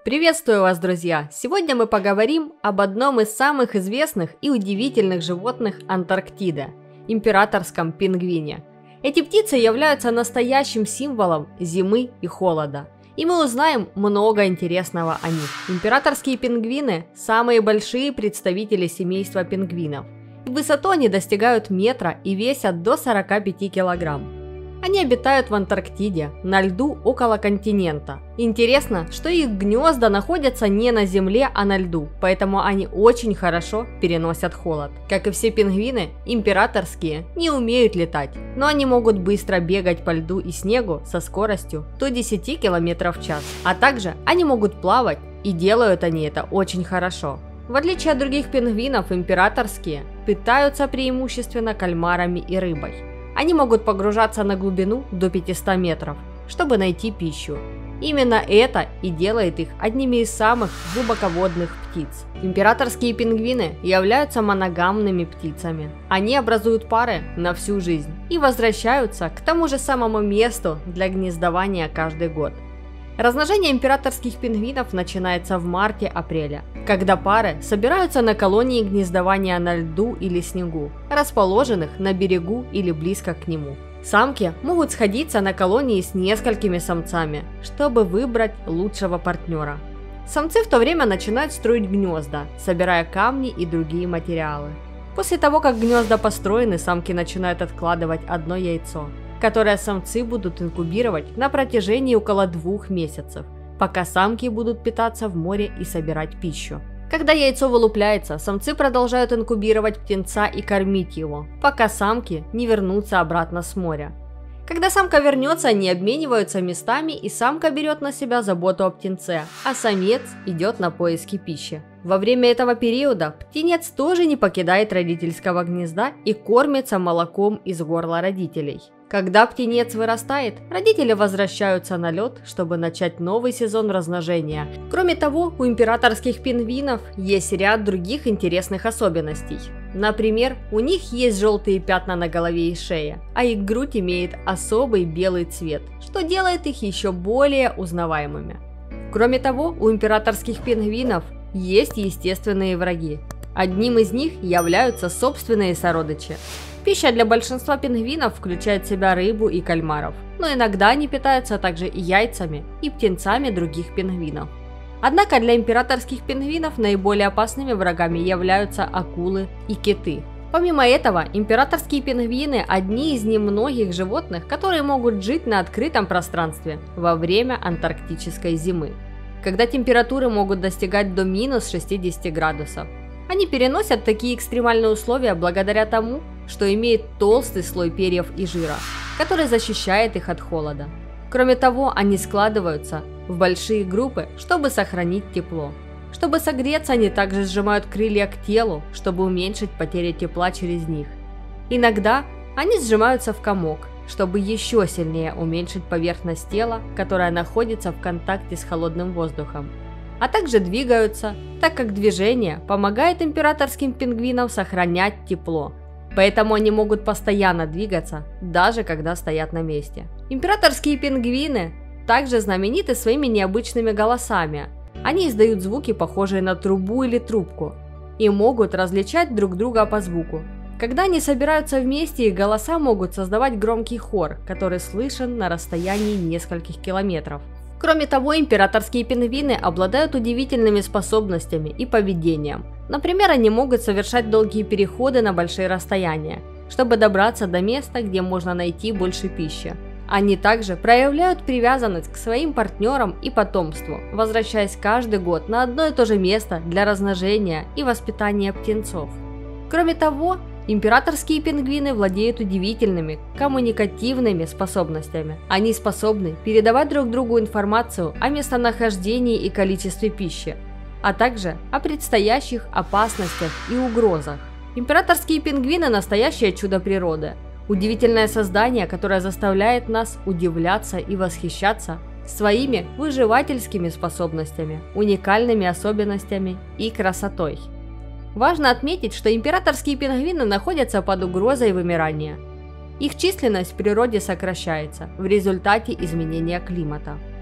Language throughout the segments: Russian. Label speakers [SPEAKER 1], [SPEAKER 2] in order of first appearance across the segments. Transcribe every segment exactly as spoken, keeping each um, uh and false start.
[SPEAKER 1] Приветствую вас, друзья! Сегодня мы поговорим об одном из самых известных и удивительных животных Антарктиды – императорском пингвине. Эти птицы являются настоящим символом зимы и холода. И мы узнаем много интересного о них. Императорские пингвины – самые большие представители семейства пингвинов. В высоту они достигают метра и весят до сорока пяти килограмм. Они обитают в Антарктиде, на льду около континента. Интересно, что их гнезда находятся не на земле, а на льду, поэтому они очень хорошо переносят холод. Как и все пингвины, императорские не умеют летать, но они могут быстро бегать по льду и снегу со скоростью до десяти километров в час. А также они могут плавать, и делают они это очень хорошо. В отличие от других пингвинов, императорские питаются преимущественно кальмарами и рыбой. Они могут погружаться на глубину до пятисот метров, чтобы найти пищу. Именно это и делает их одними из самых глубоководных птиц. Императорские пингвины являются моногамными птицами. Они образуют пары на всю жизнь и возвращаются к тому же самому месту для гнездования каждый год. Размножение императорских пингвинов начинается в марте-апреле, когда пары собираются на колонии гнездования на льду или снегу, расположенных на берегу или близко к нему. Самки могут сходиться на колонии с несколькими самцами, чтобы выбрать лучшего партнера. Самцы в то время начинают строить гнезда, собирая камни и другие материалы. После того, как гнезда построены, самки начинают откладывать одно яйцо, которое самцы будут инкубировать на протяжении около двух месяцев, пока самки будут питаться в море и собирать пищу. Когда яйцо вылупляется, самцы продолжают инкубировать птенца и кормить его, пока самки не вернутся обратно с моря. Когда самка вернется, они обмениваются местами, и самка берет на себя заботу о птенце, а самец идет на поиски пищи. Во время этого периода птенец тоже не покидает родительского гнезда и кормится молоком из горла родителей. Когда птенец вырастает, родители возвращаются на лед, чтобы начать новый сезон размножения. Кроме того, у императорских пингвинов есть ряд других интересных особенностей. Например, у них есть желтые пятна на голове и шее, а их грудь имеет особый белый цвет, что делает их еще более узнаваемыми. Кроме того, у императорских пингвинов есть естественные враги. Одним из них являются собственные сородичи. Пища для большинства пингвинов включает в себя рыбу и кальмаров, но иногда они питаются также и яйцами, и птенцами других пингвинов. Однако для императорских пингвинов наиболее опасными врагами являются акулы и киты. Помимо этого, императорские пингвины – одни из немногих животных, которые могут жить на открытом пространстве во время антарктической зимы, когда температуры могут достигать до минус шестидесяти градусов. Они переносят такие экстремальные условия благодаря тому, что имеют толстый слой перьев и жира, который защищает их от холода. Кроме того, они складываются в большие группы, чтобы сохранить тепло. Чтобы согреться, они также сжимают крылья к телу, чтобы уменьшить потери тепла через них. Иногда они сжимаются в комок, чтобы еще сильнее уменьшить поверхность тела, которая находится в контакте с холодным воздухом. А также двигаются, так как движение помогает императорским пингвинам сохранять тепло. Поэтому они могут постоянно двигаться, даже когда стоят на месте. Императорские пингвины также знамениты своими необычными голосами. Они издают звуки, похожие на трубу или трубку, и могут различать друг друга по звуку. Когда они собираются вместе, их голоса могут создавать громкий хор, который слышен на расстоянии нескольких километров. Кроме того, императорские пингвины обладают удивительными способностями и поведением. Например, они могут совершать долгие переходы на большие расстояния, чтобы добраться до места, где можно найти больше пищи. Они также проявляют привязанность к своим партнерам и потомству, возвращаясь каждый год на одно и то же место для размножения и воспитания птенцов. Кроме того, императорские пингвины владеют удивительными коммуникативными способностями. Они способны передавать друг другу информацию о местонахождении и количестве пищи, а также о предстоящих опасностях и угрозах. Императорские пингвины – настоящее чудо природы. Удивительное создание, которое заставляет нас удивляться и восхищаться своими выживательскими способностями, уникальными особенностями и красотой. Важно отметить, что императорские пингвины находятся под угрозой вымирания. Их численность в природе сокращается в результате изменения климата.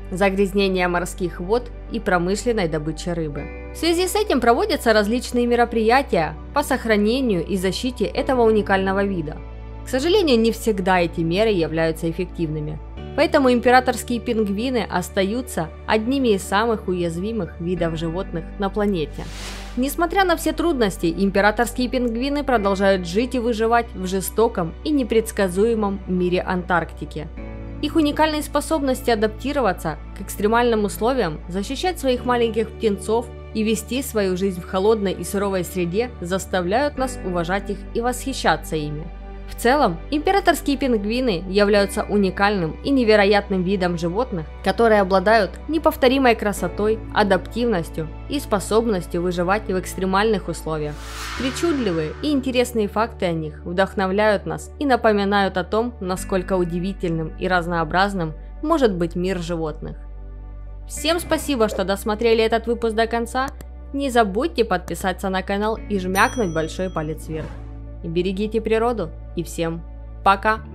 [SPEAKER 1] загрязнения морских вод и промышленной добычи рыбы. В связи с этим проводятся различные мероприятия по сохранению и защите этого уникального вида. К сожалению, не всегда эти меры являются эффективными, поэтому императорские пингвины остаются одними из самых уязвимых видов животных на планете. Несмотря на все трудности, императорские пингвины продолжают жить и выживать в жестоком и непредсказуемом мире Антарктики. Их уникальные способности адаптироваться к экстремальным условиям, защищать своих маленьких птенцов и вести свою жизнь в холодной и суровой среде заставляют нас уважать их и восхищаться ими. В целом, императорские пингвины являются уникальным и невероятным видом животных, которые обладают неповторимой красотой, адаптивностью и способностью выживать в экстремальных условиях. Причудливые и интересные факты о них вдохновляют нас и напоминают о том, насколько удивительным и разнообразным может быть мир животных. Всем спасибо, что досмотрели этот выпуск до конца. Не забудьте подписаться на канал и жмякнуть большой палец вверх. И берегите природу, и всем пока!